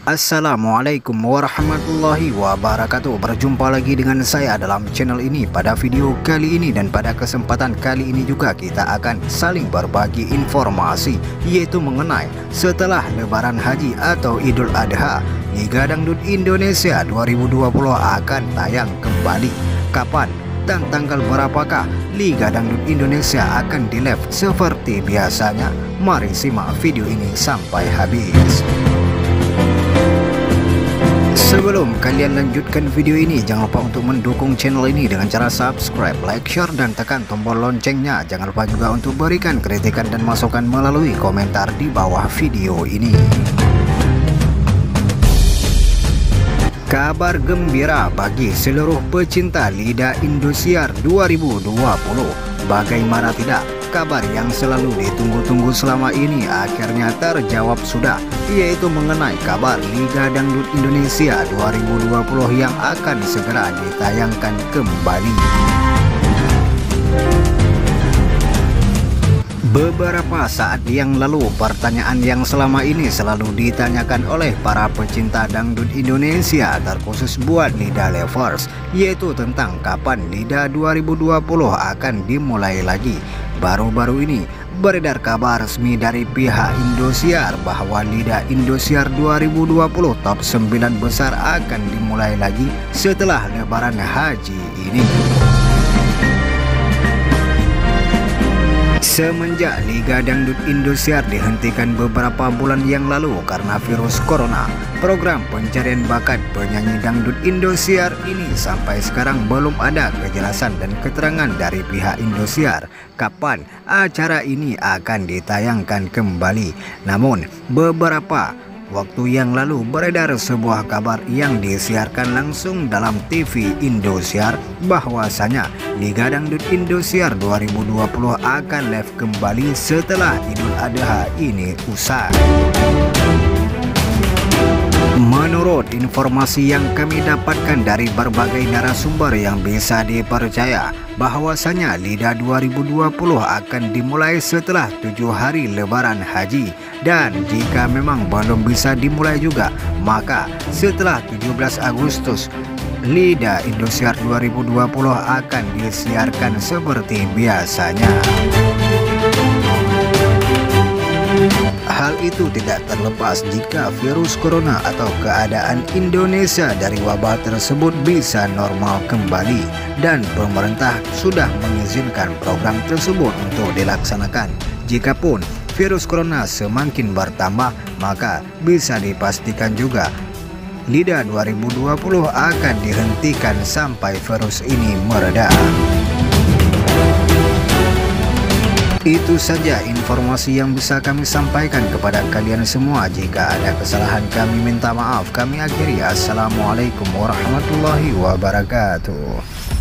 Assalamualaikum warahmatullahi wabarakatuh. Berjumpa lagi dengan saya dalam channel ini pada video kali ini, dan pada kesempatan kali ini juga kita akan saling berbagi informasi, yaitu mengenai setelah Lebaran Haji atau Idul Adha, Liga Dangdut Indonesia 2020 akan tayang kembali. Kapan dan tanggal berapakah Liga Dangdut Indonesia akan di live seperti biasanya? Mari simak video ini sampai habis. Sebelum kalian lanjutkan video ini, jangan lupa untuk mendukung channel ini dengan cara subscribe, like, share, dan tekan tombol loncengnya. Jangan lupa juga untuk berikan kritikan dan masukan melalui komentar di bawah video ini. Kabar gembira bagi seluruh pecinta Liga Indosiar 2020. Bagaimana tidak, kabar yang selalu ditunggu-tunggu selama ini akhirnya terjawab sudah, yaitu mengenai kabar Liga Dangdut Indonesia 2020 yang akan segera ditayangkan kembali. Beberapa saat yang lalu, pertanyaan yang selama ini selalu ditanyakan oleh para pecinta dangdut Indonesia, terkhusus buat Liga Lovers, yaitu tentang kapan Liga 2020 akan dimulai lagi. Baru-baru ini beredar kabar resmi dari pihak Indosiar bahwa Liga Indosiar 2020 top 9 besar akan dimulai lagi setelah Lebaran Haji ini. Semenjak Liga Dangdut Indosiar dihentikan beberapa bulan yang lalu karena virus corona, program pencarian bakat penyanyi dangdut Indosiar ini sampai sekarang belum ada kejelasan dan keterangan dari pihak Indosiar kapan acara ini akan ditayangkan kembali. Namun beberapa waktu yang lalu beredar sebuah kabar yang disiarkan langsung dalam TV Indosiar bahwasanya Liga Dangdut Indosiar 2020 akan live kembali setelah Idul Adha ini usai. Menurut informasi yang kami dapatkan dari berbagai narasumber yang bisa dipercaya, bahwasanya Liga 2020 akan dimulai setelah 7 hari Lebaran Haji, dan jika memang belum bisa dimulai juga, maka setelah 17 Agustus Liga Indosiar 2020 akan disiarkan seperti biasanya. Hal itu tidak terlepas jika virus corona atau keadaan Indonesia dari wabah tersebut bisa normal kembali, dan pemerintah sudah mengizinkan program tersebut untuk dilaksanakan. Jikapun virus corona semakin bertambah, maka bisa dipastikan juga Liga 2020 akan dihentikan sampai virus ini mereda. Itu saja informasi yang bisa kami sampaikan kepada kalian semua. Jika ada kesalahan kami minta maaf. Kami akhiri. Assalamualaikum warahmatullahi wabarakatuh.